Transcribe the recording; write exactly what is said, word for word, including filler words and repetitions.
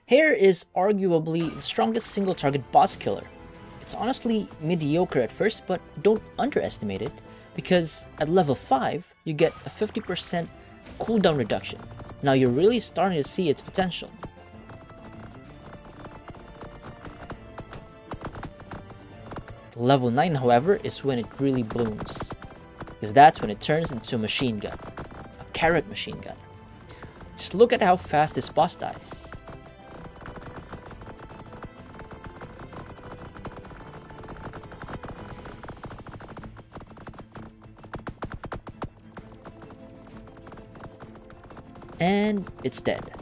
Hare is arguably the strongest single target boss killer. It's honestly mediocre at first, but don't underestimate it, because at level five, you get a fifty percent cooldown reduction. Now you're really starting to see its potential. Level nine, however, is when it really blooms, because that's when it turns into a machine gun, a carrot machine gun. Just look at how fast this boss dies. And it's dead.